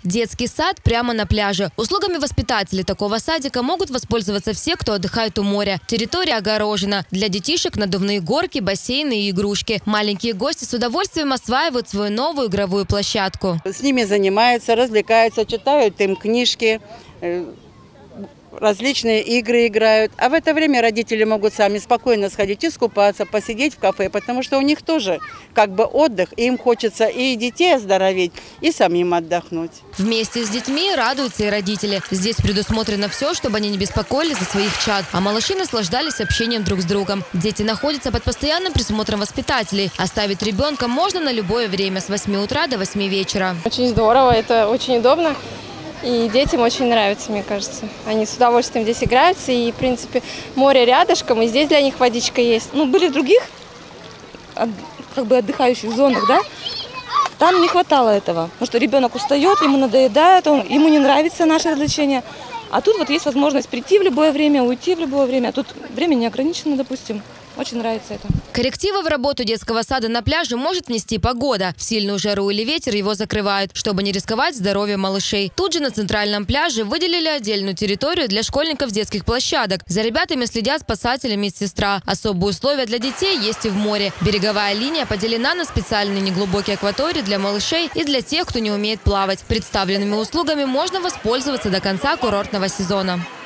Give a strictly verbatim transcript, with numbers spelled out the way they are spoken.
Детский сад прямо на пляже. Услугами воспитателей такого садика могут воспользоваться все, кто отдыхает у моря. Территория огорожена. Для детишек надувные горки, бассейны и игрушки. Маленькие гости с удовольствием осваивают свою новую игровую площадку. С ними занимаются, развлекаются, читают им книжки, различные игры играют. А в это время родители могут сами спокойно сходить искупаться, посидеть в кафе, потому что у них тоже как бы отдых. И им хочется и детей оздоровить, и самим отдохнуть. Вместе с детьми радуются и родители. Здесь предусмотрено все, чтобы они не беспокоились за своих чад, а малыши наслаждались общением друг с другом. Дети находятся под постоянным присмотром воспитателей. Оставить ребенка можно на любое время с восьми утра до восьми вечера. Очень здорово, это очень удобно. И детям очень нравится, мне кажется. Они с удовольствием здесь играются. И, в принципе, море рядышком, и здесь для них водичка есть. Ну, были в других как бы отдыхающих зонах, да? Там не хватало этого. Потому что ребенок устает, ему надоедает, он, ему не нравится наше развлечение. А тут вот есть возможность прийти в любое время, уйти в любое время. А тут время не ограничено, допустим. Очень нравится это. Коррективы в работу детского сада на пляже может внести погода. В сильную жару или ветер его закрывают, чтобы не рисковать здоровьем малышей. Тут же на центральном пляже выделили отдельную территорию для школьников детских площадок. За ребятами следят спасатели, медсестра. Особые условия для детей есть и в море. Береговая линия поделена на специальные неглубокие акватории для малышей и для тех, кто не умеет плавать. Представленными услугами можно воспользоваться до конца курортного сезона.